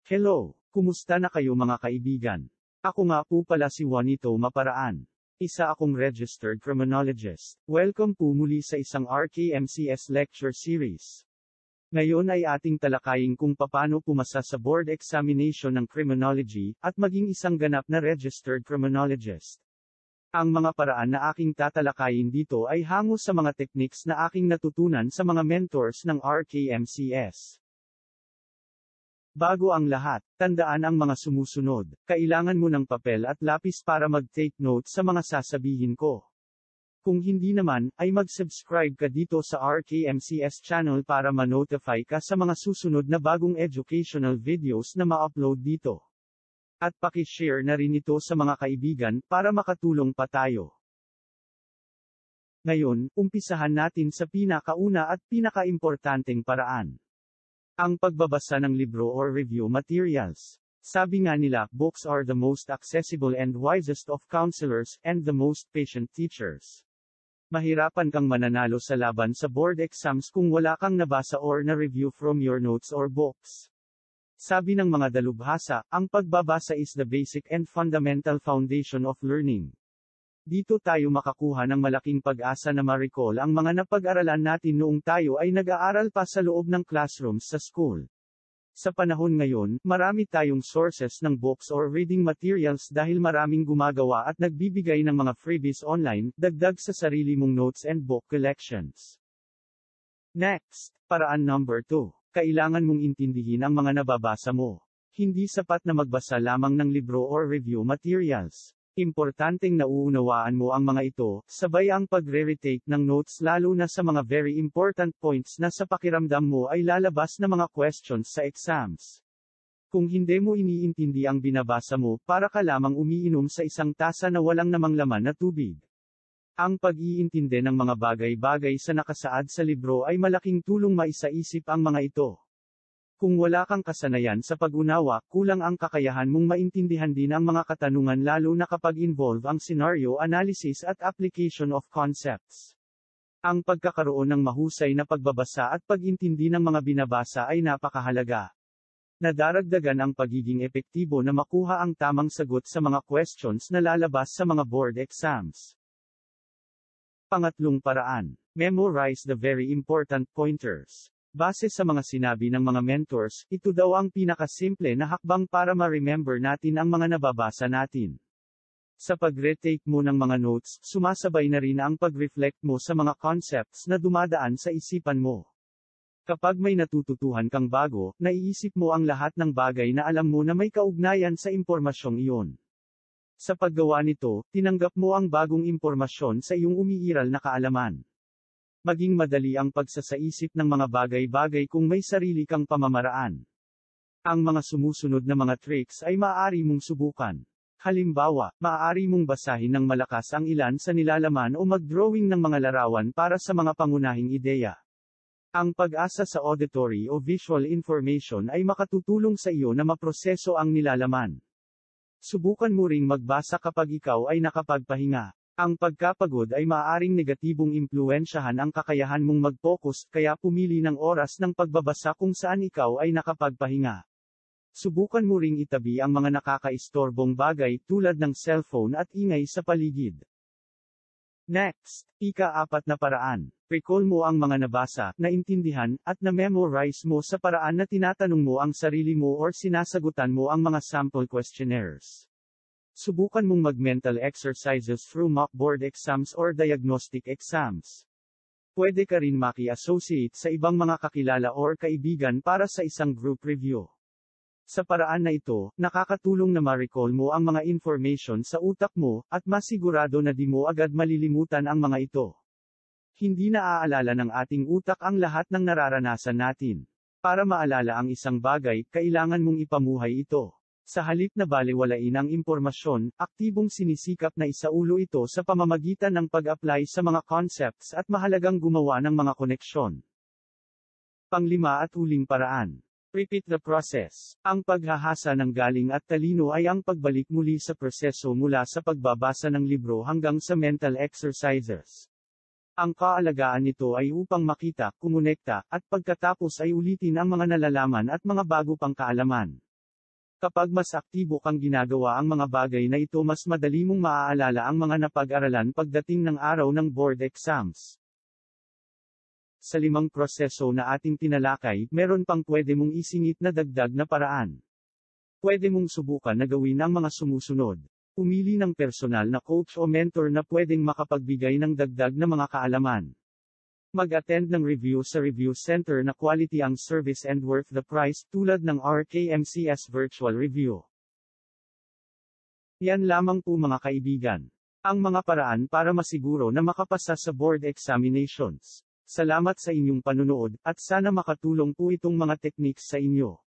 Hello, kumusta na kayo mga kaibigan? Ako nga po pala si Juanito Maparaan. Isa akong registered criminologist. Welcome po muli sa isang RKMCS lecture series. Ngayon ay ating talakayin kung paano pumasa sa board examination ng criminology, at maging isang ganap na registered criminologist. Ang mga paraan na aking tatalakayin dito ay hango sa mga techniques na aking natutunan sa mga mentors ng RKMCS. Bago ang lahat, tandaan ang mga sumusunod. Kailangan mo ng papel at lapis para mag-take note sa mga sasabihin ko. Kung hindi naman, ay mag-subscribe ka dito sa RKMCS channel para ma-notify ka sa mga susunod na bagong educational videos na ma-upload dito. At paki-share na rin ito sa mga kaibigan para makatulong pa tayo. Ngayon, umpisahan natin sa pinakauna at pinakaimportanteng paraan. Ang pagbabasa ng libro or review materials. Sabi nga nila, books are the most accessible and wisest of counselors, and the most patient teachers. Mahirapan kang mananalo sa laban sa board exams kung wala kang nabasa or na-review from your notes or books. Sabi ng mga dalubhasa, ang pagbabasa is the basic and fundamental foundation of learning. Dito tayo makakuha ng malaking pag-asa na ma-recall ang mga napag-aralan natin noong tayo ay nag-aaral pa sa loob ng classrooms sa school. Sa panahon ngayon, marami tayong sources ng books or reading materials dahil maraming gumagawa at nagbibigay ng mga freebies online, dagdag sa sarili mong notes and book collections. Next, paraan number 2. Kailangan mong intindihin ang mga nababasa mo. Hindi sapat na magbasa lamang ng libro or review materials. Importanteng nauunawaan mo ang mga ito, sabay ang pagre-retake ng notes lalo na sa mga very important points na sa pakiramdam mo ay lalabas na mga questions sa exams. Kung hindi mo iniintindi ang binabasa mo, para ka lamang umiinom sa isang tasa na walang namang laman na tubig. Ang pag-iintindi ng mga bagay-bagay sa nakasaad sa libro ay malaking tulong maisaisip ang mga ito. Kung wala kang kasanayan sa pag-unawa, kulang ang kakayahan mong maintindihan din ang mga katanungan lalo na kapag involve ang scenario analysis at application of concepts. Ang pagkakaroon ng mahusay na pagbabasa at pag-intindi ng mga binabasa ay napakahalaga. Nadaragdagan ang pagiging epektibo na makuha ang tamang sagot sa mga questions na lalabas sa mga board exams. Pangatlong paraan. Memorize the very important pointers. Base sa mga sinabi ng mga mentors, ito daw ang pinakasimple na hakbang para ma-remember natin ang mga nababasa natin. Sa pag-retake mo ng mga notes, sumasabay na rin ang pag-reflect mo sa mga concepts na dumadaan sa isipan mo. Kapag may natututuhan kang bago, naiisip mo ang lahat ng bagay na alam mo na may kaugnayan sa impormasyong iyon. Sa paggawa nito, tinanggap mo ang bagong impormasyon sa iyong umiiral na kaalaman. Maging madali ang pagsasaisip ng mga bagay-bagay kung may sarili kang pamamaraan. Ang mga sumusunod na mga tricks ay maaari mong subukan. Halimbawa, maaari mong basahin ng malakas ang ilan sa nilalaman o mag-drawing ng mga larawan para sa mga pangunahing ideya. Ang pag-asa sa auditory o visual information ay makatutulong sa iyo na maproseso ang nilalaman. Subukan mo ring magbasa kapag ikaw ay nakapagpahinga. Ang pagkapagod ay maaaring negatibong impluwensyahan ang kakayahan mong mag-focus, kaya pumili ng oras ng pagbabasa kung saan ikaw ay nakapagpahinga. Subukan mo ring itabi ang mga nakakaistorbong bagay tulad ng cellphone at ingay sa paligid. Next, ika-4 na paraan. Recall mo ang mga nabasa, naintindihan, at na-memorize mo sa paraan na tinatanong mo ang sarili mo or sinasagutan mo ang mga sample questionnaires. Subukan mong mag-mental exercises through mock board exams or diagnostic exams. Pwede ka rin maki-associate sa ibang mga kakilala or kaibigan para sa isang group review. Sa paraan na ito, nakakatulong na ma-recall mo ang mga information sa utak mo, at masigurado na di mo agad malilimutan ang mga ito. Hindi naaalala ng ating utak ang lahat ng nararanasan natin. Para maalala ang isang bagay, kailangan mong ipamuhay ito. Sa halip na balewalain ang impormasyon, aktibong sinisikap na isaulo ito sa pamamagitan ng pag-apply sa mga concepts at mahalagang gumawa ng mga koneksyon. Panglima at huling paraan. Repeat the process. Ang paghahasa ng galing at talino ay ang pagbalik muli sa proseso mula sa pagbabasa ng libro hanggang sa mental exercises. Ang kaalagaan nito ay upang makita, kumonekta, at pagkatapos ay ulitin ang mga nalalaman at mga bago pang kaalaman. Kapag mas aktibo kang ginagawa ang mga bagay na ito, mas madali mong maaalala ang mga napag-aralan pagdating ng araw ng board exams. Sa 5 proseso na ating tinalakay, meron pang pwede mong isingit na dagdag na paraan. Pwede mong subukan na gawin ang mga sumusunod. Pumili ng personal na coach o mentor na pwedeng makapagbigay ng dagdag na mga kaalaman. Mag-attend ng review sa review center na quality ang service and worth the price, tulad ng RKMCS Virtual Review. Yan lamang po mga kaibigan. Ang mga paraan para masiguro na makapasa sa board examinations. Salamat sa inyong panunood, at sana makatulong po itong mga techniques sa inyo.